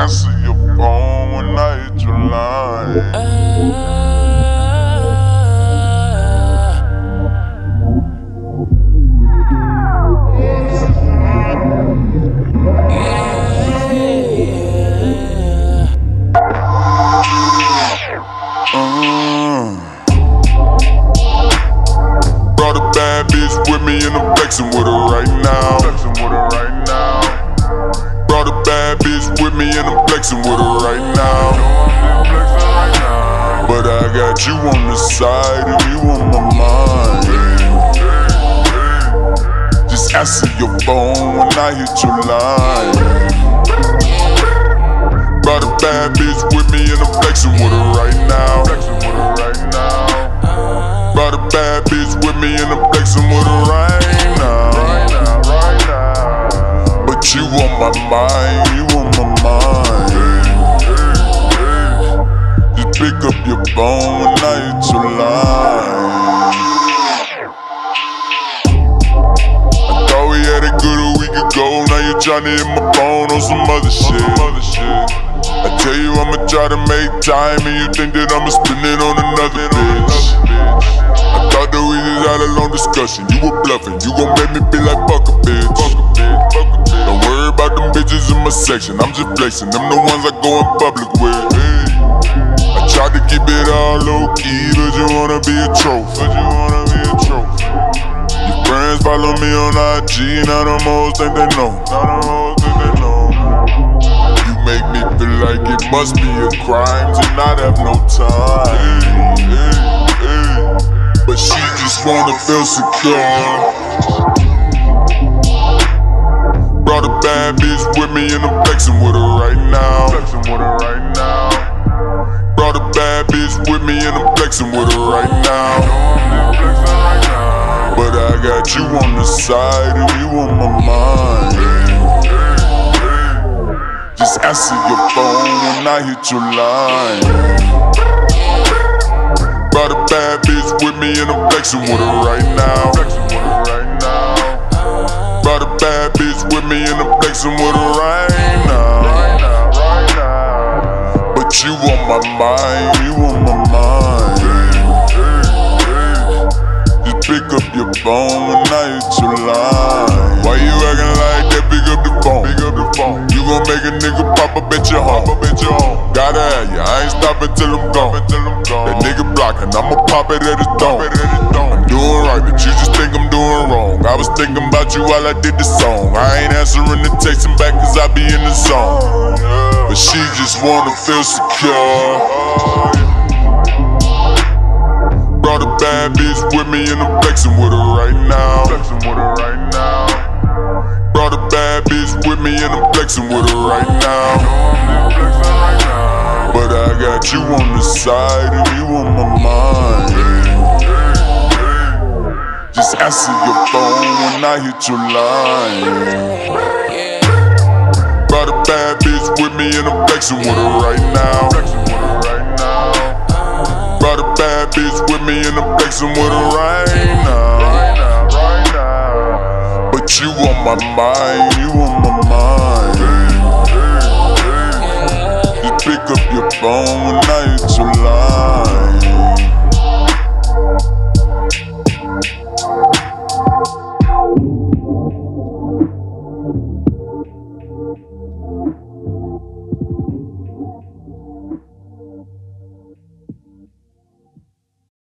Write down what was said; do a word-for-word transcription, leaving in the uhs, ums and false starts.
answer your phone when I hit your line. Brought a bad bitch with me and I'm flexing with her right now. Flexing with her right now. Brought a bad bitch with me and I'm flexing with her right now. But I got you on the side and you on my mind. Just answer your phone when I hit your line. Brought a bad bitch with me and I'm flexing with her right now. Flexing with her right now. Brought a bad bitch with me and I'm flexing with her right now. Right now, right now. But you on my mind, you on my mind. Just pick up your phone when I hit your line. I thought we had it good a week ago, now you're trying to hit my phone on some other shit. Some other shit. I tell you I'ma try to make time and you think that I'ma spend it on another bitch. I thought that we just had a long discussion, you were bluffing. You gon' make me feel like fuck a bitch. Don't worry about them bitches in my section, I'm just flexing. Them the ones I go in public with. Hey. I tried to keep it all low key, but you wanna be a trophy. But you wanna be a trophy. Your friends follow me on I G, now them hoes think they know. Now them hoes think they know. Make me feel like it must be a crime to not have no time. Hey, hey, hey. But she just wanna feel secure. Brought a bad bitch with me and I'm flexing with her right now. Flexing with her right now. Brought a bad bitch with me and I'm flexing with her right now. But I got you on the side and you on my mind. Just answer your phone when I hit your line. Brought a bad bitch with me and I'm flexing with her right now. Brought a bad bitch with me and I'm flexing with her right now. But you on my mind, you on my mind. Just pick up your phone when I hit your line. Why you acting like that? Pick up the phone. Pick up the phone. You gon' make a nigga pop up at your home. Pop up at your home. Gotta have ya, I ain't stopping till I'm gone. That nigga blocking, I'ma pop it at his dome. I'm doing right, but you just think I'm doing wrong. I was thinking about you while I did the song. I ain't answering the texting back cause I be in the zone. But she just wanna feel secure. Brought a bad bitch with me and I'm flexing with her right now. Flexing with her right now. Brought a bad bitch with me and I'm flexing with her right now. But I got you on the side and you on my mind. Just answer your phone when I hit your line. Brought a bad bitch with me and I'm flexing with her right now. Brought a bad bitch with me and I'm flexing with her right now. But you on my mind, you on my mind. Just pick up your phone when I hit your line.